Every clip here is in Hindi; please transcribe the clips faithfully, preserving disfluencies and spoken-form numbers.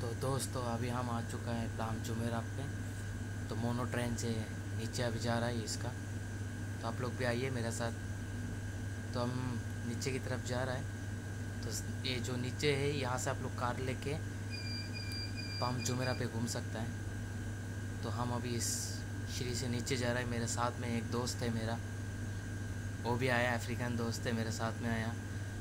तो दोस्तों अभी हम आ चुका है पाम जुमेराह पे। तो मोनो ट्रेन से नीचे अभी जा रहा है इसका। तो आप लोग भी आइए मेरे साथ। तो हम नीचे की तरफ जा रहा है। तो ये जो नीचे है यहाँ से आप लोग कार लेके पाम जुमेराह पे घूम सकता है। तो हम अभी इस सीढ़ी से नीचे जा रहा है। मेरे साथ में एक दोस्त है मेरा, वो भी आया, अफ्रीकन दोस्त है मेरे साथ में आया।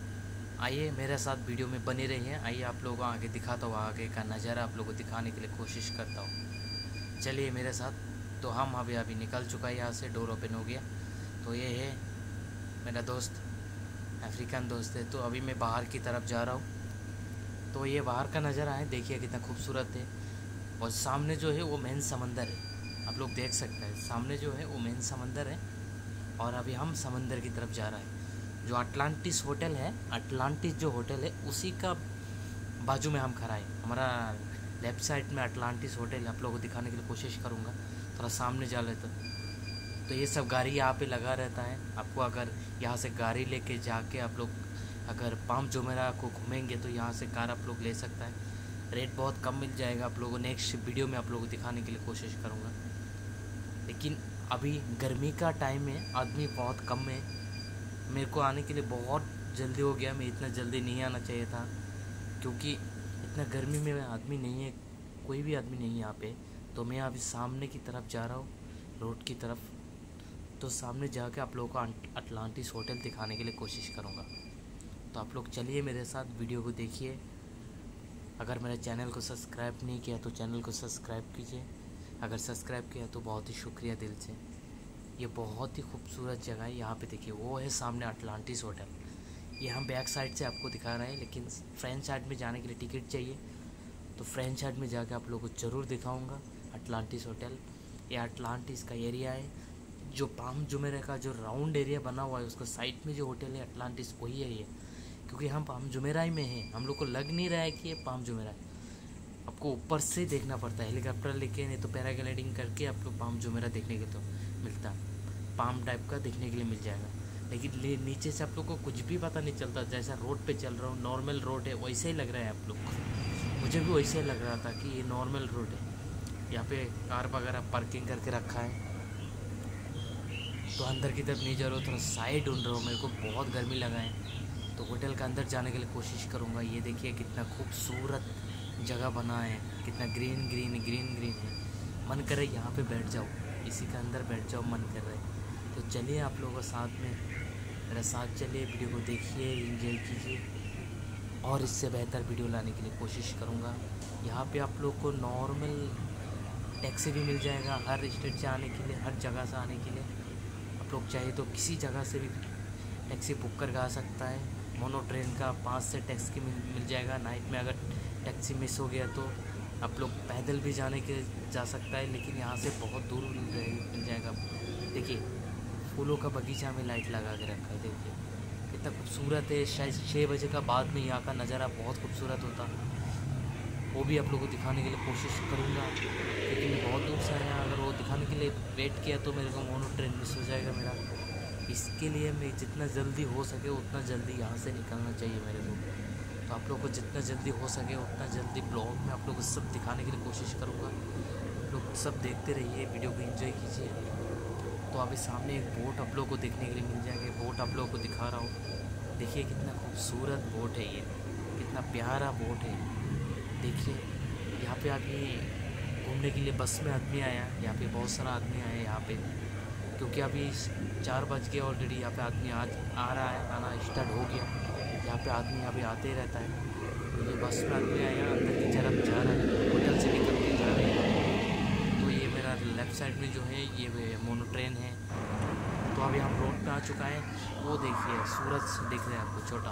आइए मेरे साथ वीडियो में बने रहिए। आइए आप लोगों को आगे दिखाता हूँ, आगे का नज़ारा आप लोगों को दिखाने के लिए कोशिश करता हूँ। चलिए मेरे साथ। तो हम अभी अभी निकल चुका है यहाँ से, डोर ओपन हो गया। तो ये है मेरा दोस्त, अफ्रीकन दोस्त है। तो अभी मैं बाहर की तरफ जा रहा हूँ। तो ये बाहर का नज़ारा है, देखिए कितना खूबसूरत है। और सामने जो है वो मेन समंदर है, आप लोग देख सकते हैं। सामने जो है वो मेन समंदर है और अभी हम समंदर की तरफ जा रहे हैं। जो अटलांटिस होटल है, अटलांटिस जो होटल है उसी का बाजू में हम खड़ा है। हमारा लेफ़्ट साइड में अटलांटिस होटल, आप लोगों को दिखाने के लिए कोशिश करूँगा। थोड़ा सामने जा ले तो तो ये सब गाड़ी यहाँ पे लगा रहता है। आपको अगर यहाँ से गाड़ी लेके जाके आप लोग अगर पाम जुमेराह को घूमेंगे तो यहाँ से कार आप लोग ले सकता है। रेट बहुत कम मिल जाएगा आप लोगों को। नेक्स्ट वीडियो में आप लोगों को दिखाने के लिए कोशिश करूँगा। लेकिन अभी गर्मी का टाइम है, आदमी बहुत कम है। मेरे को आने के लिए बहुत जल्दी हो गया। मैं इतना जल्दी नहीं आना चाहिए था, क्योंकि इतना गर्मी में आदमी नहीं है, कोई भी आदमी नहीं है यहाँ पे। तो मैं अभी सामने की तरफ जा रहा हूँ, रोड की तरफ। तो सामने जाके आप लोगों को अटलांटिस होटल दिखाने के लिए कोशिश करूँगा। तो आप लोग चलिए मेरे साथ, वीडियो को देखिए। अगर मेरे चैनल को सब्सक्राइब नहीं किया तो चैनल को सब्सक्राइब कीजिए। अगर सब्सक्राइब किया तो बहुत ही शुक्रिया दिल से। ये बहुत ही खूबसूरत जगह है। यहाँ पे देखिए वो है सामने अटलांटिस होटल। ये हम बैक साइड से आपको दिखा रहे हैं, लेकिन फ्रंट साइड में जाने के लिए टिकट चाहिए। तो फ्रंट साइड में जाके आप लोगों को ज़रूर दिखाऊंगा अटलांटिस होटल। ये अटलांटिस का एरिया है। जो पाम जुमेराह का जो राउंड एरिया बना हुआ है उसको साइड में जो होटल है अटलांटिस, वही है ये। क्योंकि हम पाम जुमेराह में हैं, हम लोग को लग नहीं रहा है कि ये पाम जुमेराह है। आपको ऊपर से देखना पड़ता है, हेलीकॉप्टर लेके, नहीं तो पैराग्लाइडिंग करके आप लोग पाम जुमेराह देखने के तो मिलता है। पाम टाइप का देखने के लिए मिल जाएगा। लेकिन ले नीचे से आप लोग को कुछ भी पता नहीं चलता। जैसा रोड पे चल रहा हूँ, नॉर्मल रोड है, वैसे ही लग रहा है आप लोग को। मुझे भी वैसे ही लग रहा था कि ये नॉर्मल रोड है। यहाँ पे कार वगैरह पार्किंग करके रखा है। तो अंदर की तरफ नहीं जा रहा हूँ, थोड़ा साइड ढूंढ रहा हूँ। मेरे को बहुत गर्मी लगा है। तो होटल का अंदर जाने के लिए कोशिश करूँगा। ये देखिए कितना खूबसूरत जगह बना है, कितना ग्रीन ग्रीन ग्रीन ग्रीन है। मन कर रहा है यहाँ पे बैठ जाओ, इसी के अंदर बैठ जाओ, मन कर रहा है। तो चलिए आप लोगों के साथ में मेरे साथ चलिए, वीडियो को देखिए, एंजॉय कीजिए। और इससे बेहतर वीडियो लाने के लिए कोशिश करूँगा। यहाँ पे आप लोग को नॉर्मल टैक्सी भी मिल जाएगा, हर स्टेट से आने के लिए, हर जगह से आने के लिए। आप लोग चाहे तो किसी जगह से भी टैक्सी बुक करके आ सकता है। मोनो ट्रेन का पाँच से टैक्सी मिल मिल जाएगा। नाइट में अगर टैक्सी मिस हो गया तो आप लोग पैदल भी जाने के जा सकता है, लेकिन यहाँ से बहुत दूर मिल जाएगा। देखिए फूलों का बगीचा में लाइट लगा के रखा है, देखिए कितना खूबसूरत है। शायद छः बजे का बाद में यहाँ का नज़ारा बहुत खूबसूरत होता। वो भी आप लोगों को दिखाने के लिए कोशिश करूँगा, क्योंकि मैं बहुत दूर से आया। अगर वो दिखाने के लिए वेट किया तो मेरे को मोनो ट्रेन मिस हो जाएगा मेरा। इसके लिए मैं जितना जल्दी हो सके उतना जल्दी यहाँ से निकलना चाहिए मेरे को। तो आप लोग को जितना जल्दी हो सके उतना जल्दी ब्लॉग में आप लोग को सब दिखाने के लिए कोशिश करूँगा। आप लोग सब देखते रहिए, वीडियो को एंजॉय कीजिए। तो अभी सामने एक बोट आप लोग को देखने के लिए मिल जाएगा। बोट आप लोगों को दिखा रहा हूँ। देखिए कितना खूबसूरत बोट है ये, कितना प्यारा बोट है। देखिए यहाँ पे अभी घूमने के लिए बस में आदमी आया। यहाँ पे बहुत सारा आदमी आया यहाँ पे, क्योंकि अभी चार बज गए ऑलरेडी। यहाँ पे आदमी आज आ रहा है, आना स्टार्ट हो गया। यहाँ पे आदमी अभी आते ही रहता है। तो ये बस में आदमी आया, अंदर की तरफ जा रहा है, होटल से निकल के जा रहे हैं। तो ये मेरा लेफ़्ट साइड में जो है ये मोनो ट्रेन है। तो अभी हम रोड पे आ चुका है। वो देखिए सूरज दिख रहा है आपको, छोटा,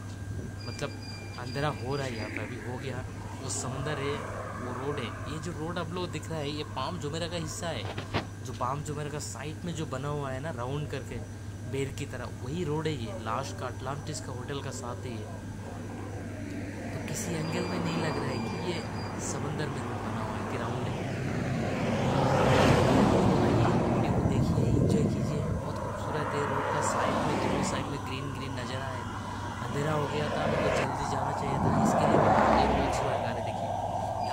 मतलब अंधेरा हो रहा है यहाँ पे, अभी हो गया। वो समुंदर है, वो रोड है। ये जो रोड आप लोग दिख रहा है ये पाम जुमेराह का हिस्सा है। जो पाम जुमेराह का साइड में जो बना हुआ है ना राउंड करके बेर की तरह, वही रोड है ये। लास्ट का अटलांटिस का होटल का साथ है ये। तो किसी एंगल में नहीं लग रहा है कि ये समंदर में रोड बना हुआ है कि राउंड है। वीडियो को देखिए, एंजॉय कीजिए। बहुत खूबसूरत है रोड का साइड में, दोनों साइड में ग्रीन ग्रीन नज़र आए। अंधेरा हो गया था, हमको जल्दी जाना चाहिए था, इसके लिए मैं रोड्स लगा रहे। देखिए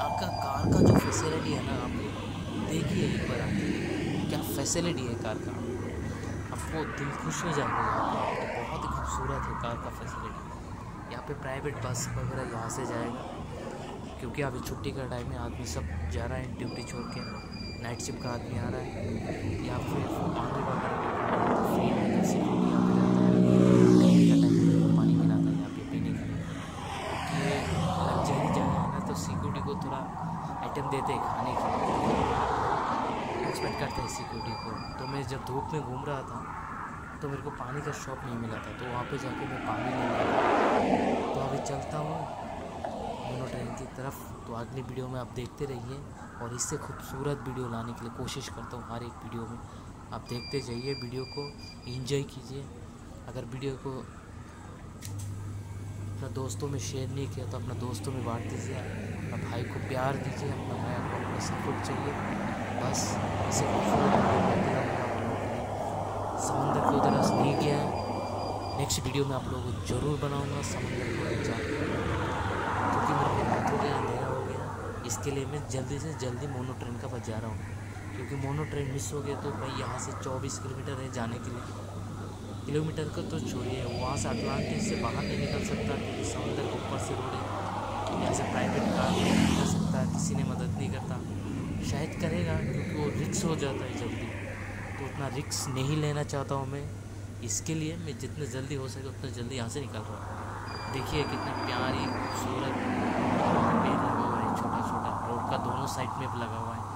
फैसिलिटी है कार का, आपको दिल खुश हो जाएगा। यहाँ पे तो बहुत ही खूबसूरत है कार का फैसिलिटी। यहाँ पे प्राइवेट बस वगैरह यहाँ से जाएगा, क्योंकि अभी छुट्टी का टाइम है, आदमी सब जा रहा है ड्यूटी छोड़ के, नाइट शिफ्ट का आदमी आ रहा है। या फिर पानी वगैरह फ्री है, जैसे यहाँ पे रहता है गर्मी का टाइम में पानी पिलाता है यहाँ पे पीने के लिए। ये लग्जरी जगह है ना, तो सिक्योरिटी को थोड़ा आइटम देते हैं खाने के लिए, एक्सपेक्ट करते हैं सिक्योरिटी को। तो मैं जब धूप में घूम रहा था तो मेरे को पानी का शॉप नहीं मिला था, तो वहाँ पे जाके मैं पानी ले लिया। तो अभी चलता हूँ मोनो ट्रेन की तरफ। तो अगली वीडियो में आप देखते रहिए, और इससे खूबसूरत वीडियो लाने के लिए कोशिश करता हूँ हर एक वीडियो में। आप देखते जाइए, वीडियो को एंजॉय कीजिए। अगर वीडियो को अपना दोस्तों में शेयर नहीं किया तो अपना दोस्तों में बांट दीजिए, अपना भाई को प्यार दीजिए, अपना भाई को अपना सपोर्ट चाहिए। बस इसे खूबसूरत वीडियो करते रहूँगा आप लोगों के लिए। समंदर की उधर नहीं गया है, नेक्स्ट वीडियो में आप लोगों को ज़रूर बनाऊँगा समंदर को उधर जाकर, क्योंकि मेरे को रात हो गया, अंधेरा हो गया। इसके लिए मैं जल्दी से जल्दी मोनो ट्रेन का बस जा रहा हूँ, क्योंकि मोनो ट्रेन मिस हो गया तो भाई यहाँ से चौबीस किलोमीटर है जाने के लिए। किलोमीटर का तो छोड़िए, वहाँ से अटलांटिस से बाहर नहीं निकल सकता, क्योंकि समंदर के ऊपर से रोड है। यहाँ से प्राइवेट कार नहीं निकल सकता, किसी ने मदद नहीं करता। शायद करेगा, क्योंकि वो रिक्स हो जाता है जल्दी, तो उतना रिक्स नहीं लेना चाहता हूँ मैं। इसके लिए मैं जितने जल्दी हो सके उतना जल्दी यहाँ से निकल रहा हूँ। देखिए कितना प्यारी खूबसूरत पेड़ लगा हुआ है, छोटा छोटा रोड का दोनों साइड में लगा हुआ है।